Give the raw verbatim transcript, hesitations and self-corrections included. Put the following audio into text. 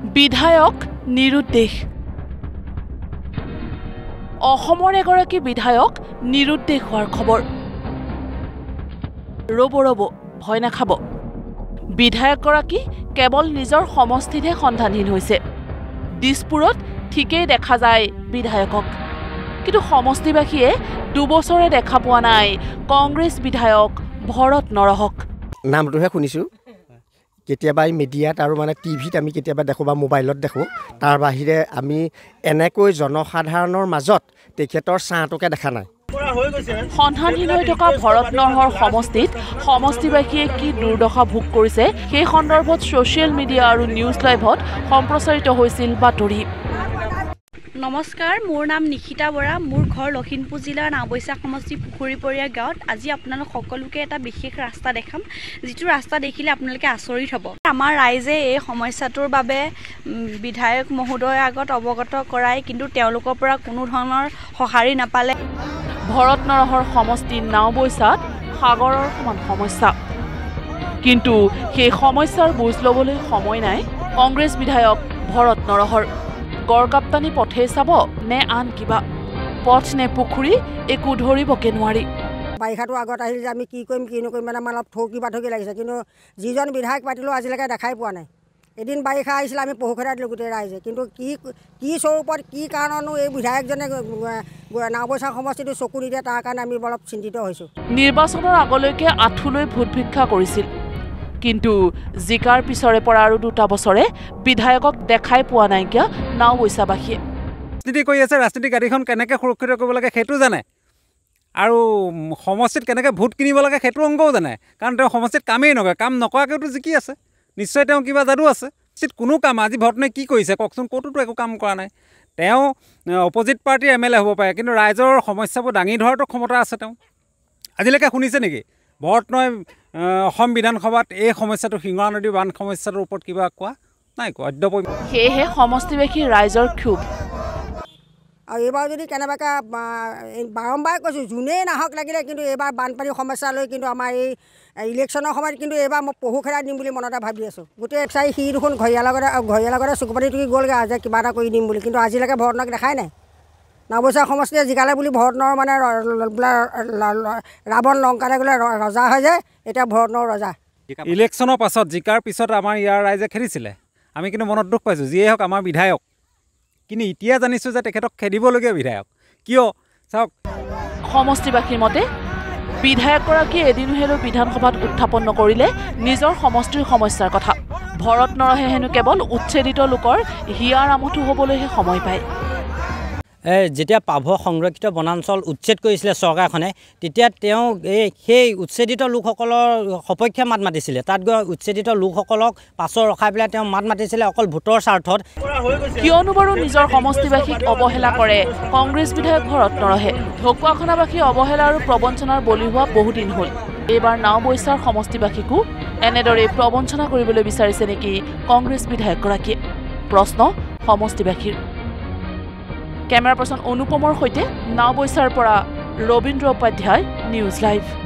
বিধায়ক নিৰুদ্দেশ অসমৰ এগৰাকী বিধায়ক নিৰুদ্দেশ হোৱাৰ খবৰ ৰব ৰব ভয় নাখাব বিধায়কগৰাকী কেৱল নিজৰ সমষ্টিতহে সন্ধানহীন হৈছে দিছপুৰত ঠিকেই দেখা যায় বিধায়কক কিন্তু সমষ্টিবাসীয়ে দুবছৰে দেখা পোৱা নাই কংগ্ৰেছ বিধায়ক ভৰত নৰহক নামটোহে শুনিছো কেতিয়াবা মিডিয়াত আৰু মানে টিভিত আমি কেতিয়াবা দেখো বা মোবাইলত দেখো তাৰ বাহিৰে আমি এনেকৈ জনসাধাৰণৰ মাজত তেখেতৰ ছাঁটোকে দেখা নাই সন্ধানহীন হৈ থকা ভৰত নৰহৰ সমষ্টিত সমষ্টিবাসীয়ে কি দুৰ্দশা ভোগ কৰিছে সেই সন্দৰ্ভত ছ'চিয়েল মিডিয়া আৰু নিউজ লাইভত সম্প্ৰচাৰিত হৈছিল বাতৰি নমস্কাৰ মোৰ নাম নিখিতা বৰা মোৰ ঘৰ লখিমপুৰ জিলাৰ নাওবৈচা সমষ্টি পুখুৰীপৰীয়া গাঁৱত আজি আপোনালোক সকলোকে এটা বিশেষ ৰাস্তা দেখাম যিটো ৰাস্তা দেখিলে আপোনালোকে আচৰিত হ'ব আমাৰ ৰাইজে এই সমস্যাটোৰ বাবে বিধায়ক মহোদয়ৰ আগত অৱগত কৰাই কিন্তু তেওঁলোকৰ পৰা কোনো ধৰণৰ সঁহাৰি নাপালে ভৰত নৰহৰ সমষ্টি নাওবৈচাত সাগৰৰ সমান সমস্যা কিন্তু সেই সমস্যাৰ বুজ ল'বলৈ সময় নাই কংগ্ৰেছ বিধায়ক ভৰত নৰহৰ গড়কাপ্তানি পথে চাব নে আন কিবা পথ নে পুখুৰী একো ধৰিবকে নোৱাৰি বাৰিষাটো আগত আহিল যে আমি কি কৰিম কি নকৰিম মানে আমাৰ অলপ থৌকি বাথৌকি লাগিছে কিন্তু যিজন বিধায়ক পাতিলেও আজিলৈকে দেখাই পোৱা নাই এদিন বাৰিষা আহিছিলে আমি পহুখেৰা দিলোঁ গোটেই ৰাইজে কিন্তু কি কি স্বৰূপত কি কাৰণনো এই বিধায়কজনে নাওবৈচা সমষ্টিটো চকু নিদিয়ে তাৰ কাৰণে আমি অলপ চিন্তিত হৈছোঁ নিৰ্বাচনৰ আগলৈকে আঁঠুলৈ ভোট ভিক্ষা কৰিছিল কিন্তু জিকাৰ পিছৰে পৰা আৰু দুটা বছৰে বিধায়কক দেখাই পোৱা নাইকিয়া নাওবৈচাবাসীয়ে ৰাজনীতি কৰি আছে ৰাজনীতি গাড়ীখন কেনেকৈ সুৰক্ষিত কৰিব লাগে সেইটো জানে আৰু সমষ্টিত কেনেকৈ ভোট কিনিব লাগে সেইটো অংকও জানে কাৰণ তেওঁ সমষ্টিত কামেই নকৰে কাম নকৰাকৈতো জিকি আছে নিশ্চয় তেওঁ কিবা যাদু আছে কোনো কাম আজি ভৰতনে কি কৰিছে কওকচোন ক'তোতো একো কাম কৰা নাই তেওঁ অপজিট পাৰ্টিৰ এম এল এ হ'ব পাৰে কিন্তু ৰাইজৰ সমস্যাবোৰ দাঙি ধৰাটো ক্ষমতা আছে তেওঁ আজিলৈকে শুনিছে নেকি ভৰতনৈ অসম বিধানসভাত এই সমস্যাটো শিঙৰা নদী বান সমস্যাটোৰ ওপৰত কিবা কোৱা নাই কোৱা অদ্যপি সেয়েহে সমষ্টিবাসী ৰাইজৰ ক্ষোভ আৰু এইবাৰ যদি কেনেবাকৈ বাৰম্বাৰ কৈছোঁ যোনেই নাহক লাগিলে কিন্তু এইবাৰ বানপানীৰ সমস্যা লৈ কিন্তু আমাৰ এই ইলেকশ্যনৰ সময়ত কিন্তু এইবাৰ মই পহুখেৰা দিম বুলি মনতে ভাবি আছোঁ গোটেই চাই সি দেখোন ঘৰিয়াৰ লগতে ঘৰিয়াৰ লগতে চকুপাতি টুকি গ'লগৈ আজি কিবা এটা কৰি দিম বুলি কিন্তু আজিলৈকে ভৰতনক দেখাই নাই নাওবৈচা সমষ্টিয়ে জিকালে বুলি ভৰতনৰ মানে ৰাৱণ লংকালে গ'লে ৰজা হৈ যায় এতিয়া ভৰতনৰ ৰজা ইলেকশ্যনৰ পাছত জিকাৰ পিছত আমাৰ ইয়াৰ ৰাইজে খেদিছিলে আমি কিন্তু মনত দুখ পাইছোঁ যিয়ে হওক আমাৰ বিধায়ক কিন্তু এতিয়া জানিছোঁ যে তেখেতক খেদিবলগীয়া বিধায়ক কিয় চাওক সমষ্টিবাসীৰ মতে বিধায়কগৰাকীয়ে এদিনো হেনো বিধানসভাত উত্থাপন নকৰিলে নিজৰ সমষ্টিৰ সমস্যাৰ কথা ভৰত নৰহে হেনো কেৱল উচ্ছেদিত লোকৰ হিয়াৰ আমঠু হ'বলৈহে সময় পায় যেতিয়া পাভ সংৰক্ষিত বনাঞ্চল উচ্ছেদ কৰিছিলে চৰকাৰখনে তেতিয়া তেওঁ এই সেই উচ্ছেদিত লোকসকলৰ সপক্ষে মাত মাতিছিলে তাত গৈ উচ্ছেদিত লোকসকলক পাছৰ ৰখাই পেলাই তেওঁ মাত মাতিছিলে অকল ভোটৰ স্বাৰ্থত কিয়নো বাৰু নিজৰ সমষ্টিবাসীক অৱহেলা কৰে কংগ্ৰেছ বিধায়ক ভৰত নৰহে ঢকুৱাখনাবাসী অৱহেলা আৰু প্ৰবঞ্চনাৰ বলি হোৱা বহুদিন হ'ল এইবাৰ নাওবৈচাৰ সমষ্টিবাসীকো এনেদৰে প্ৰবঞ্চনা কৰিবলৈ বিচাৰিছে নেকি কংগ্ৰেছ বিধায়কগৰাকীয়ে প্ৰশ্ন সমষ্টিবাসীৰ কেমেৰা পাৰ্চন অনুপমৰ সৈতে নাওবৈচাৰ পৰা ৰবীন্দ্ৰ উপাধ্যায় নিউজ লাইভ।